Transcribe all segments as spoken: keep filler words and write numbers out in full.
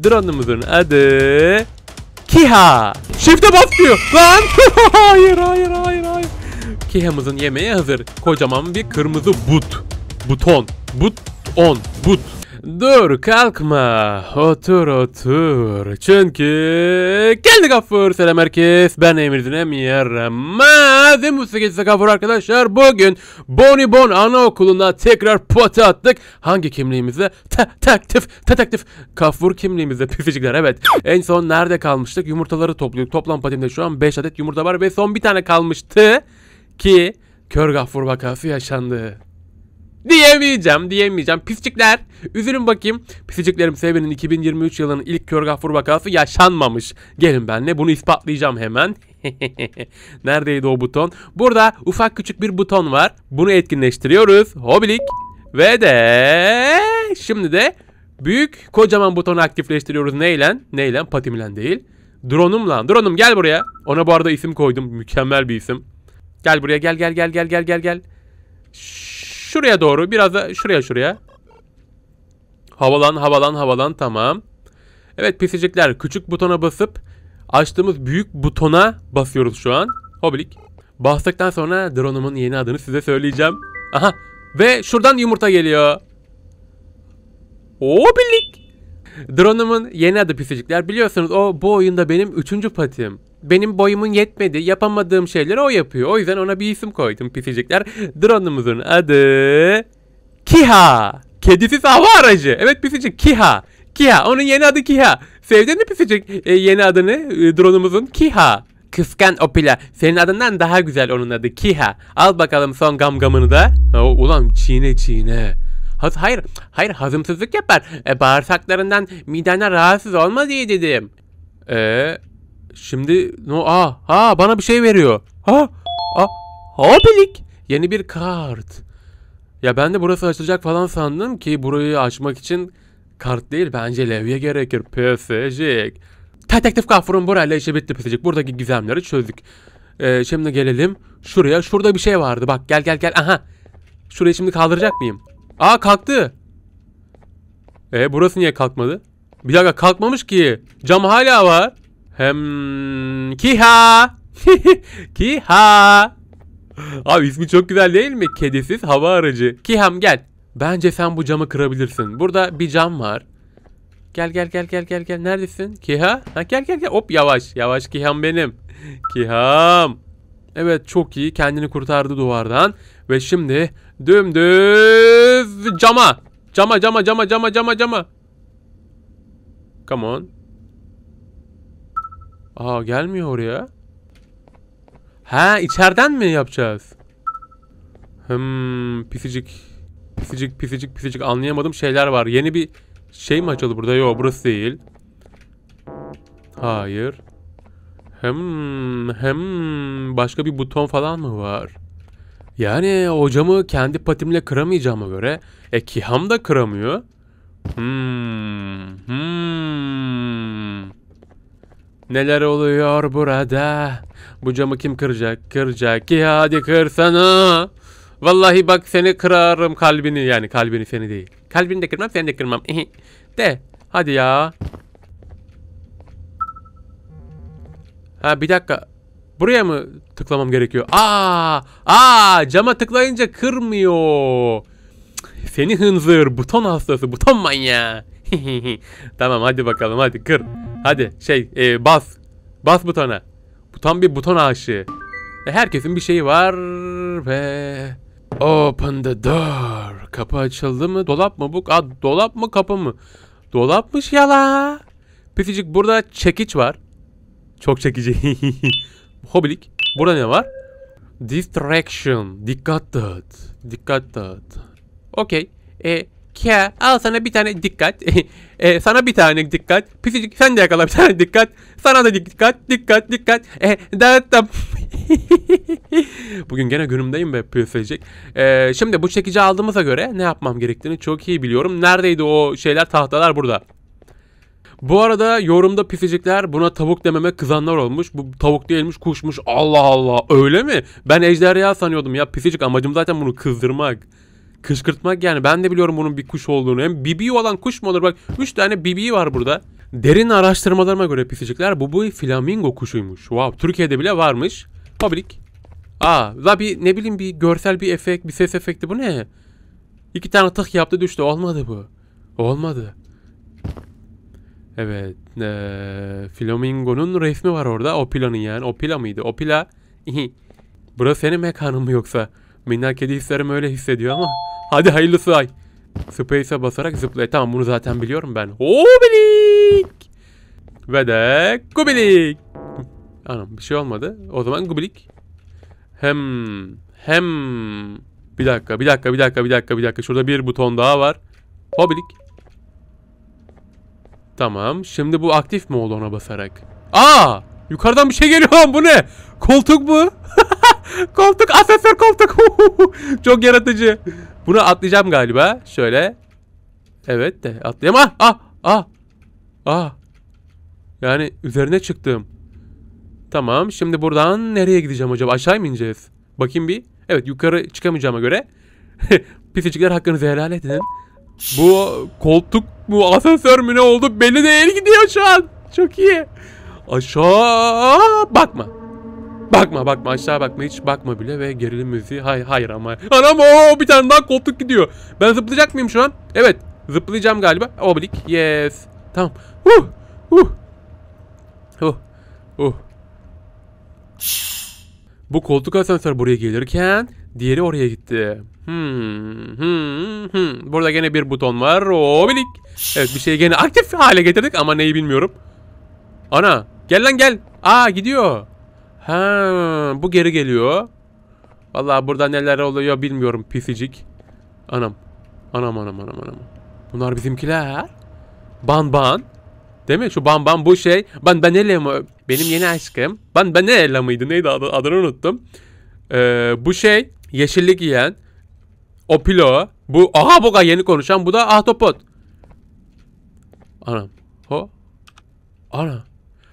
Drone'umuzun adı Kiha. Shift'e bas diyor. Lan. hayır hayır hayır hayır. Kiha'mızın yemeği hazır. Kocaman bir kırmızı but. Buton. But on. But. Dur kalkma. Otur otur. Çünkü geldi Gaffur. Selam herkes. Ben Emir'den Emir'e. Musikisi Gaffur arkadaşlar. Bugün Bonibon Anaokulu'na tekrar pota attık. Hangi kimliğimizle? Taktif. Taktif. Gaffur kimliğimizle püfecikler. Evet. En son nerede kalmıştık? Yumurtaları topluyorduk. Toplam patimde şu an beş adet yumurta var ve son bir tane kalmıştı ki Kör Gaffur vakası yaşandı. Diyemeyeceğim, diyemeyeceğim. Piscikler, üzülün bakayım. Pisciklerim sevinin iki bin yirmi üç yılının ilk Kör Gaffur vakası yaşanmamış. Gelin benimle, bunu ispatlayacağım hemen. Neredeydi o buton? Burada ufak küçük bir buton var. Bunu etkinleştiriyoruz. Hobilik. Ve de şimdi de büyük kocaman butonu aktifleştiriyoruz. Neyle? Neyle? Patimle değil. Drone'umla. Drone'um gel buraya. Ona bu arada isim koydum. Mükemmel bir isim. Gel buraya, gel gel gel gel gel gel gel. Şuraya doğru, biraz da şuraya şuraya. Havalan havalan havalan, tamam. Evet pisicikler, küçük butona basıp açtığımız büyük butona basıyoruz şu an. Hobilik. Bastıktan sonra drone'umun yeni adını size söyleyeceğim. Aha, ve şuradan yumurta geliyor. Hobilik. Drone'umun yeni adı pisicikler. Biliyorsunuz o bu oyunda benim üçüncü patim. Benim boyumun yetmedi. Yapamadığım şeyleri o yapıyor. O yüzden ona bir isim koydum pisicikler. Drone'umuzun adı Kiha. Kedisiz hava aracı. Evet pisicik, Kiha. Kiha. Onun yeni adı Kiha. Sevdin mi pisicik e, yeni adını? E, drone'umuzun Kiha. Kıskan Opila. Senin adından daha güzel onun adı Kiha. Al bakalım son gamgamını da. O, ulan çiğne çiğne. Haz, hayır. Hayır hazımsızlık yapar. E, bağırsaklarından midene rahatsız olma diye dedim. Eee... Şimdi no aa ha bana bir şey veriyor. Ha ha hobilik. Yeni bir kart. Ya ben de burası açılacak falan sandım ki burayı açmak için kart değil bence levye gerekir. Pesecik. Detektif Gaffur'un burayla işi bitti pesecik. Buradaki gizemleri çözdük. Ee, şimdi gelelim şuraya. Şurada bir şey vardı. Bak gel gel gel. Aha. Şurayı şimdi kaldıracak mıyım? Aa kalktı. E burası niye kalkmadı? Bir dakika kalkmamış ki. Cam hala var. Hem Kiha. Kiha. Abi ismi çok güzel değil mi? Kedisiz hava aracı. Kiham gel. Bence sen bu camı kırabilirsin. Burada bir cam var. Gel gel gel gel gel gel. Neredesin? Kiha? Ha gel gel gel. Hop yavaş. Yavaş Kiham benim. Kiham. Evet çok iyi. Kendini kurtardı duvardan. Ve şimdi dümdüz cama. Cama cama cama cama cama cama. Come on. Aa gelmiyor oraya. Ha içeriden mi yapacağız? Hmm pisicik. Pisicik pisicik pisicik anlayamadım şeyler var. Yeni bir şey mi açıldı burada? Yok burası değil. Hayır. Hem hem başka bir buton falan mı var? Yani o camı kendi patimle kıramayacağıma göre e Kiham da kıramıyor. Hmm. Hmm. Neler oluyor burada? Bu camı kim kıracak? Kıracak ki hadi kırsana. Vallahi bak seni kırarım kalbini, yani kalbini seni değil. Kalbini de kırmam, seni de kırmam. De hadi ya. Ha bir dakika. Buraya mı tıklamam gerekiyor? Aa! Aa! Cama tıklayınca kırmıyor. Seni hınzır, buton hastası, buton manyağı. Tamam hadi bakalım hadi kır. Hadi şey e, bas. Bas butona. Bu tam bir buton aşığı. E, herkesin bir şeyi var ve... Open the door. Kapı açıldı mı? Dolap mı bu? Aa, dolap mı kapı mı? Dolapmış yala. Pisicik burada çekiç var. Çok çekici. Hobilik. Burada ne var? Distraction. Dikkat dağıt. Dikkat dağıt. Okey. E, Kia al sana bir tane dikkat. e, sana bir tane dikkat. Pisicik sen de yakala bir tane dikkat. Sana da dikkat. Dikkat dikkat. E, dağıttım. Bugün gene günümdeyim be pisicik. E, şimdi bu çekici aldığımıza göre ne yapmam gerektiğini çok iyi biliyorum. Neredeydi o şeyler, tahtalar burada. Bu arada yorumda pisicikler buna tavuk dememe kızanlar olmuş. Bu tavuk değilmiş, kuşmuş. Allah Allah, öyle mi? Ben ejderha sanıyordum ya pisicik, amacım zaten bunu kızdırmak. Kışkırtmak yani. Ben de biliyorum bunun bir kuş olduğunu. Hem bibi olan kuş mu olur? Bak üç tane bibi var burada. Derin araştırmalarıma göre pisicikler bu bu flamingo kuşuymuş. Wow, Türkiye'de bile varmış. Public. Aa, la bir ne bileyim bir görsel bir efekt, bir ses efekti bu ne? İki tane tık yaptı düştü. Olmadı bu. Olmadı. Evet. Ee, Flamingo'nun resmi var orada. Opila'nın yani. Opila mıydı? Opila. Burası senin mekanın mı yoksa? Minnak kedi hislerim öyle hissediyor ama. Hadi hayırlısı ay. Space'e basarak zıplay. Tamam bunu zaten biliyorum ben. Hobilik. Ve de gubilik. Anam bir şey olmadı. O zaman gubilik. Hem hem bir dakika bir dakika bir dakika bir dakika bir dakika. Şurada bir buton daha var. Hobilik. Tamam. Şimdi bu aktif mi oldu ona basarak? Aa! Yukarıdan bir şey geliyor. Bu ne? Koltuk bu. Koltuk. Asansör koltuk. Çok yaratıcı. Bunu atlayacağım galiba. Şöyle. Evet de atlayayım. Ah! Ah! Ah! Ah! Yani üzerine çıktım. Tamam. Şimdi buradan nereye gideceğim acaba? Aşağı mı ineceğiz? Bakayım bir. Evet yukarı çıkamayacağıma göre. Pisicikler hakkınızı helal edin. Bu koltuk mu asansör mü ne oldu belli değil gidiyor şu an. Çok iyi. Aşağı bakma. Bakma bakma aşağı bakma hiç bakma bile ve gerilim müziği. Hayır hayır ama. Anam o bir tane daha koltuk gidiyor. Ben zıplayacak mıyım şu an? Evet zıplayacağım galiba. Oblik yes. Tamam. Uh, uh. Uh, uh. Bu koltuk asansör buraya gelirken diğeri oraya gitti. Hmm, hmm, hmm. Burada gene bir buton var. Oblik. Evet bir şeyi gene aktif hale getirdik ama neyi bilmiyorum. Ana gel lan gel. Aa gidiyor. Ha bu geri geliyor. Vallahi burada neler oluyor bilmiyorum pisicik. Anam. Anam anam anam anam. Bunlar bizimkiler. Ban ban. Değil mi? Şu ban ban bu şey. Ban Banella mı? Benim yeni aşkım. Ban Banella mıydı? Neydi adı? Adını unuttum. Ee, bu şey yeşillik yiyen. Opilo. Bu aha boga yeni konuşan. Bu da ahtapot. Anam. Ho. Ana.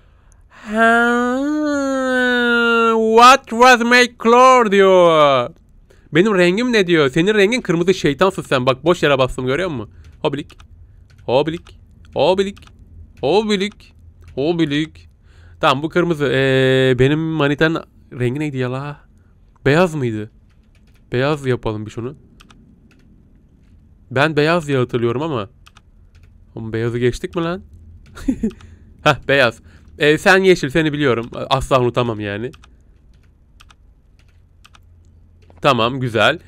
What was my color diyor. Benim rengim ne diyor? Senin rengin kırmızı şeytansın sen. Bak boş yere bastım görüyor musun? Hoblik. Hoblik. Hoblik. Hoblik. Hoblik. Tamam bu kırmızı. Ee, benim manitanın rengi neydi ya la? Beyaz mıydı? Beyaz yapalım bir şunu. Ben beyaz diye hatırlıyorum ama. Oğlum beyazı geçtik mi lan? Heh beyaz. Ee, sen yeşil seni biliyorum. Asla unutamam yani. Tamam güzel.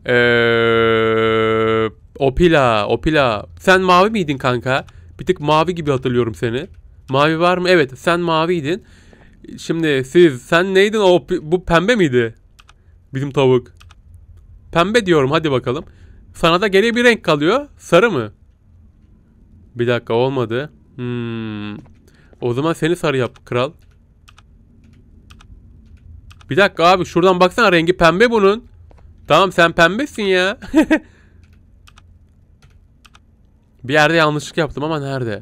Ee, Opila. Opila. Sen mavi miydin kanka? Bir tık mavi gibi hatırlıyorum seni. Mavi var mı? Evet sen maviydin. Şimdi siz sen neydin? O, bu pembe miydi? Bizim tavuk. Pembe diyorum hadi bakalım. Sana da geriye bir renk kalıyor. Sarı mı? Bir dakika olmadı. Hmm. O zaman seni sarı yap kral. Bir dakika abi şuradan baksana rengi pembe bunun. Tamam sen pembesin ya. Bir yerde yanlışlık yaptım ama nerede?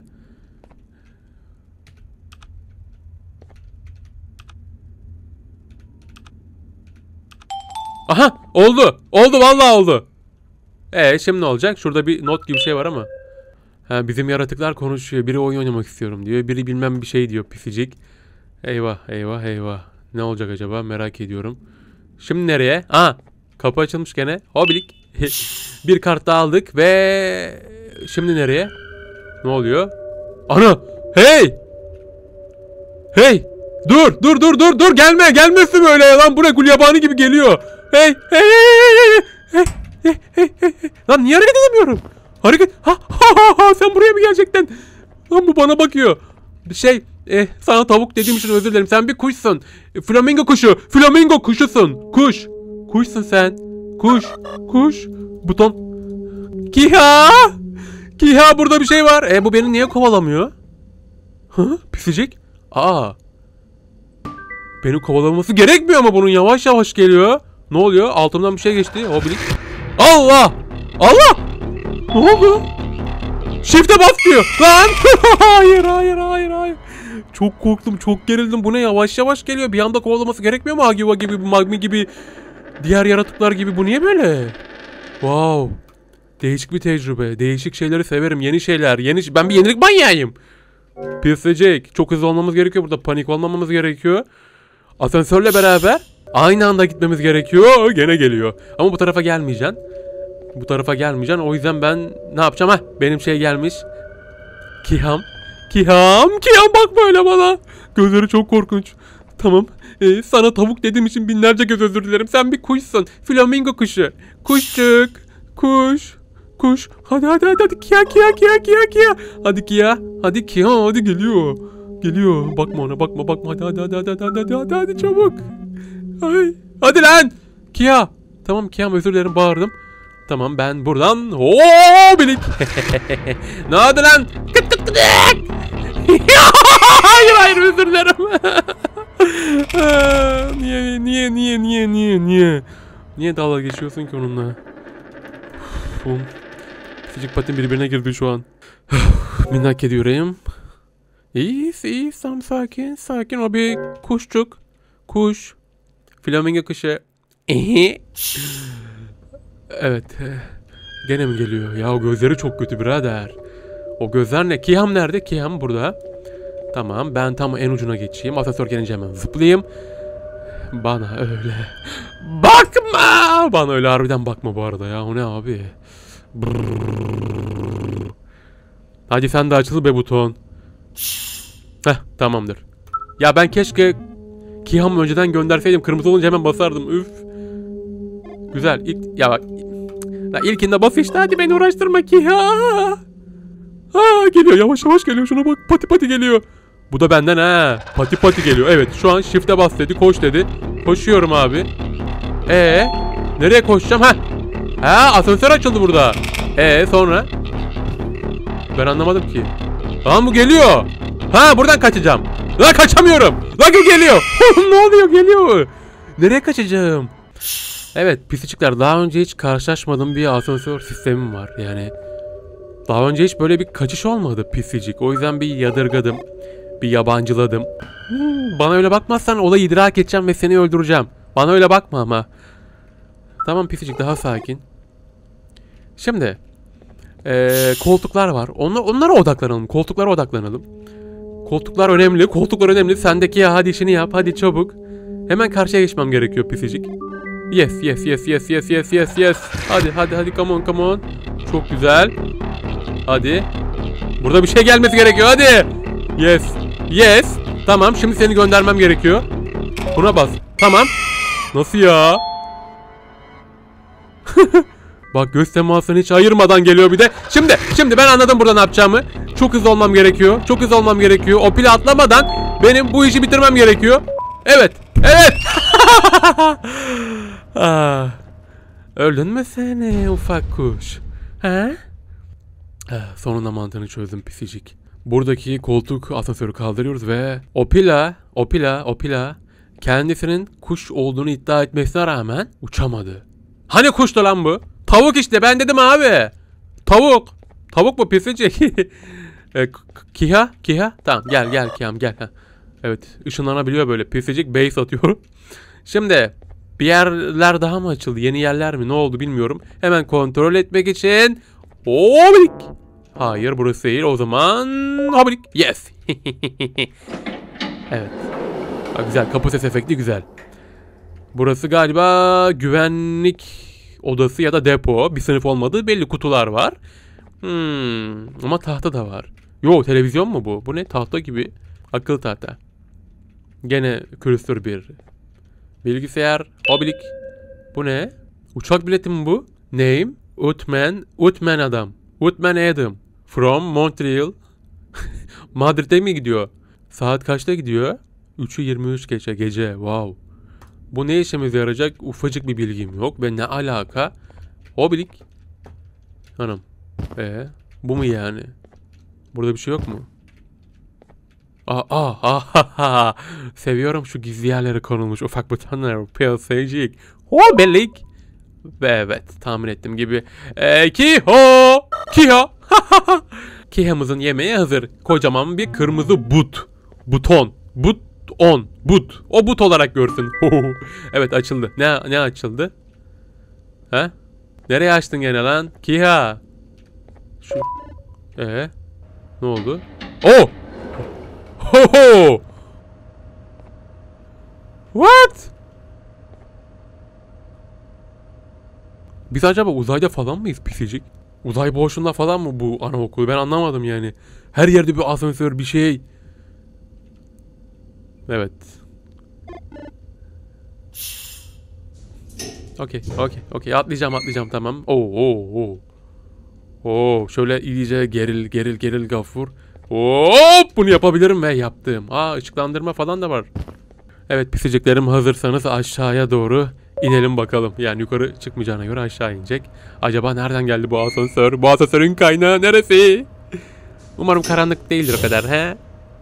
Aha oldu. Oldu vallahi oldu. Ee şimdi ne olacak? Şurada bir not gibi bir şey var ama. Ha, bizim yaratıklar konuşuyor. Biri oyun oynamak istiyorum diyor. Biri bilmem bir şey diyor pisicik. Eyvah eyvah eyvah. Ne olacak acaba merak ediyorum. Şimdi nereye? Aa kapı açılmış gene. Hobilik. Bir kart daha aldık ve şimdi nereye? Ne oluyor? Ana! Hey! Hey! Dur dur dur dur dur gelme gelmesin böyle lan bu ne gulyabani gibi geliyor. Hey hey hey hey hey hey hey hey. Lan niye hareket edemiyorum? Hareket ha ha ha ha sen buraya mı gerçekten? Lan bu bana bakıyor. Şey eh, sana tavuk dediğim için özür dilerim. Sen bir kuşsun. Flamingo kuşu. Flamingo kuşusun. Kuş. Kuşsun sen. Kuş. Kuş. Buton. Kiha. Kiha burada bir şey var. E bu beni niye kovalamıyor? Hı? Pisicik. Aa. Beni kovalaması gerekmiyor ama bunun yavaş yavaş geliyor. Ne oluyor? Altımdan bir şey geçti. Hobilik. Allah. Allah. Ne oldu? Shift'e bas diyor. Lan. hayır hayır hayır hayır. Çok korktum çok gerildim. Bu ne yavaş yavaş geliyor. Bir anda kovalaması gerekmiyor mu? Agiva gibi Magmi gibi. Diğer yaratıklar gibi. Bu niye böyle? Wow. Değişik bir tecrübe. Değişik şeyleri severim. Yeni şeyler. Yeni... Ben bir yenilik manyağıyım. Pisicik. Çok hızlı olmamız gerekiyor burada. Panik olmamamız gerekiyor. Asansörle beraber aynı anda gitmemiz gerekiyor. Gene geliyor. Ama bu tarafa gelmeyeceksin. Bu tarafa gelmeyeceksin. O yüzden ben ne yapacağım? Heh, benim şey gelmiş. Kiham. Kiham. Kiham bakma öyle bana. Gözleri çok korkunç. Tamam. Ee, sana tavuk dediğim için binlerce göz özür dilerim. Sen bir kuşsun. Flamingo kuşu. Kuşçuk. Kuş. Kuş. Hadi hadi hadi hadi. Kia kia kia kia kia. Hadi kia. Hadi kia. Hadi geliyor. Geliyor. Bakma ona bakma bakma. Hadi hadi hadi hadi hadi hadi hadi, hadi çabuk. Ay. Hadi lan. Kia. Tamam Kia, özür dilerim, bağırdım. Tamam ben buradan. Oo bilik. Ne oldu lan? Kıt kıt kıt. Hayır hayır, özür dilerim. niye niye niye niye niye niye niye dalga geçiyorsun ki onunla? Uf, küçük patim birbirine girdi şu an. Minnak ediyorum. İyiyiz iyiyiz, tam sakin sakin. O bir kuşçuk. Kuş. Flamingo kuşu. Evet. Gene mi geliyor? Ya o gözleri çok kötü birader. O gözler ne? Kiham nerede? Kiham burada. Tamam ben tam en ucuna geçeyim. Asansör gelince hemen zıplayayım. Bana öyle bakma. Bana öyle harbiden bakma bu arada ya. O ne abi? Brrr. Hadi sen de açıl be buton. Heh tamamdır. Ya ben keşke Kiham'ı önceden gönderseydim. Kırmızı olunca hemen basardım. Üf. Güzel. İlk, ya bak. Ya ilkinde bas işte, hadi beni uğraştırma Kiha. Aa geliyor, yavaş yavaş geliyor. Şuna bak, pati pati geliyor. Bu da benden ha. Pati pati geliyor. Evet şu an shift'e bas dedi, koş dedi. Koşuyorum abi. Ee nereye koşacağım? Ha. Ha asansör açıldı burada. Ee sonra? Ben anlamadım ki. Tamam bu geliyor. Ha buradan kaçacağım. Lan kaçamıyorum. Lan geliyor. Ne oluyor, geliyor. Nereye kaçacağım? Evet pisicikler, daha önce hiç karşılaşmadığım bir asansör sistemim var. Yani daha önce hiç böyle bir kaçış olmadı pisicik. O yüzden bir yadırgadım. Bir yabancıladım. Hmm, bana öyle bakmazsan olayı idrak edeceğim ve seni öldüreceğim. Bana öyle bakma ama. Tamam pisicik, daha sakin. Şimdi ee, koltuklar var. Onlar, onlara odaklanalım. Koltuklara odaklanalım. Koltuklar önemli. Koltuklar önemli. Sendeki ya, hadi işini yap. Hadi çabuk. Hemen karşıya geçmem gerekiyor pisicik. Yes yes yes yes yes yes yes yes. Hadi hadi hadi, come on come on. Çok güzel. Hadi. Burada bir şey gelmesi gerekiyor, hadi. Yes. Yes. Tamam şimdi seni göndermem gerekiyor. Buna bas. Tamam. Nasıl ya? Bak göz temasını hiç ayırmadan geliyor bir de. Şimdi şimdi ben anladım burada ne yapacağımı. Çok hızlı olmam gerekiyor. Çok hızlı olmam gerekiyor. O pili atlamadan benim bu işi bitirmem gerekiyor. Evet. Evet. Ah. Öldün mü seni ufak kuş? He? Ah, sonunda mantığını çözdüm pisicik. Buradaki koltuk asansörü kaldırıyoruz ve Opila, Opila, Opila kendisinin kuş olduğunu iddia etmesine rağmen uçamadı. Hani kuştu lan bu? Tavuk işte, ben dedim abi. Tavuk. Tavuk mu pisicik? e, Kiha, Kiha. Tamam gel gel Kiham gel. Ha. Evet ışınlanabiliyor böyle. Pisicik base atıyor. Şimdi bir yerler daha mı açıldı? Yeni yerler mi? Ne oldu bilmiyorum. Hemen kontrol etmek için. Hobilik. Hayır burası değil. O zaman hobilik. Yes. Evet. Ha, güzel. Kapı ses efekti güzel. Burası galiba güvenlik odası ya da depo. Bir sınıf olmadığı belli, kutular var. Hmm, ama tahta da var. Yo, televizyon mu bu? Bu ne? Tahta gibi. Akıllı tahta. Gene külüstür bir bilgisayar. Obilik. Bu ne? Uçak bileti mi bu? Name. Utman. Utman adam. Utman Adam. From Montreal. Madrid'e mi gidiyor? Saat kaçta gidiyor? üçü yirmi üç geçe gece. Wow. Bu ne işimize yarayacak? Ufacık bir bilgim yok. Ve ne alaka? Obilik. Hanım. Ee, bu mu yani? Burada bir şey yok mu? Aa, aa, aa, aa. Seviyorum şu gizli yerlere konulmuş ufak butonlar. Piyasacık. Obilik. Ve evet, tahmin ettiğim gibi. Ee, Kiho. Kiho. Kiha'mızın yemeği hazır. Kocaman bir kırmızı but. Buton. But on. But. O but olarak görsün. Evet açıldı. Ne ne açıldı? Ha? Nereye açtın gene lan? Kiha. Şu. Ee? Ne oldu? Oh! Oho! What? Biz acaba uzayda falan mıyız pisicik? Uzay boşluğunda falan mı bu anaokulu? Ben anlamadım yani. Her yerde bir asansör, bir şey. Evet. Okey, okey, okey. Atlayacağım, atlayacağım, tamam. Oo, oo, oo. Oo, şöyle iyice geril, geril, geril Gafur. Hop, bunu yapabilirim ve yaptım. Aa, ışıklandırma falan da var. Evet pisiciklerim, hazırsanız aşağıya doğru inelim bakalım. Yani yukarı çıkmayacağına göre aşağı inecek. Acaba nereden geldi bu asansör? Bu asansörün kaynağı neresi? Umarım karanlık değildir o kadar he?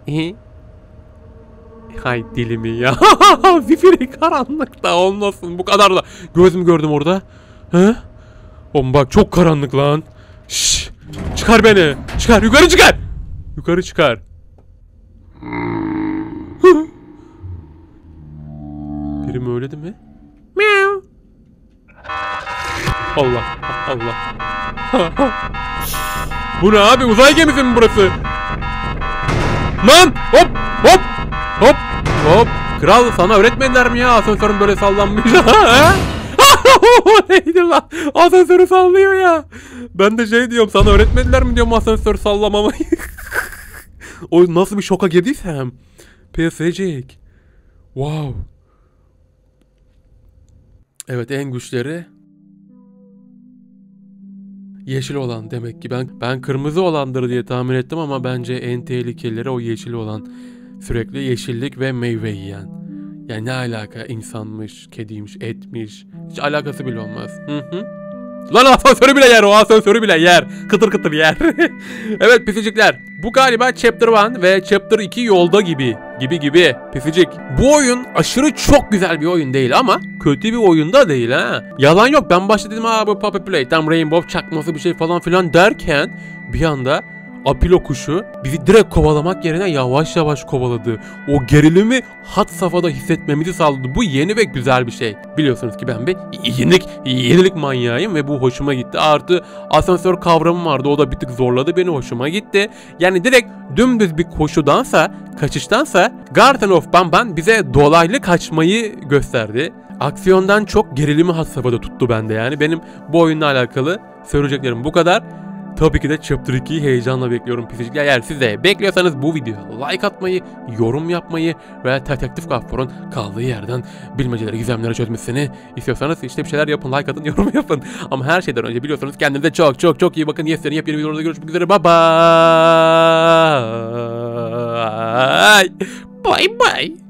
Hay dilimi ya. Zifiri karanlıkta olmasın bu kadar da. Göz mü gördüm orada? He? Oğlum bak çok karanlık lan. Şşş. Çıkar beni. Çıkar, yukarı çıkar. Yukarı çıkar. Biri mi öyle değil mi? Meow. Allah Allah. Bu ne abi, uzay gemisi mi burası? Lan hop hop hop hop. Kral, sana öğretmediler mi ya asansörün böyle sallanmış? Neydi lan? Asansörü sallıyor ya. Ben de şey diyorum, sana öğretmediler mi diyorum asansör sallamamayı. O nasıl bir şoka girdiysem. Pesecek. Wow. Evet, en güçleri yeşil olan demek ki. Ben ben kırmızı olandır diye tahmin ettim ama bence en tehlikelileri o yeşil olan. Sürekli yeşillik ve meyve yiyen. Yani ne alaka, insanmış, kediymiş, etmiş. Hiç alakası bile olmaz. Hı hı. Lan asansörü bile yer, o asansörü bile yer. Kıtır kıtır yer. Evet pisicikler. Bu galiba Chapter bir ve Chapter iki yolda gibi. Gibi gibi. Pisicik. Bu oyun aşırı çok güzel bir oyun değil ama kötü bir oyun da değil ha. Yalan yok, ben başta dedim ha bu Puppy Playtime Rainbow çakması bir şey falan filan derken bir anda Apilo kuşu bizi direkt kovalamak yerine yavaş yavaş kovaladı. O gerilimi had safhada hissetmemizi sağladı. Bu yeni ve güzel bir şey. Biliyorsunuz ki ben bir yenilik, yenilik manyağıyım ve bu hoşuma gitti. Artı asansör kavramı vardı. O da bir tık zorladı beni, hoşuma gitti. Yani direkt dümdüz bir koşudansa, kaçıştansa Garden of Banban bize dolaylı kaçmayı gösterdi. Aksiyondan çok gerilimi had safhada tuttu bende yani. Benim bu oyunla alakalı söyleyeceklerim bu kadar. Tabii ki de Chapter ikiyi heyecanla bekliyorum pisicikler. Eğer siz de bekliyorsanız bu videoya like atmayı, yorum yapmayı ve Detektif Gafur'un kaldığı yerden bilmeceleri, gizemleri çözmesini istiyorsanız işte bir şeyler yapın, like atın, yorum yapın. Ama her şeyden önce biliyorsunuz kendinize çok çok çok iyi bakın. Yeslerin yepyeni videolarda görüşmek üzere. Bye bye. Bye bye.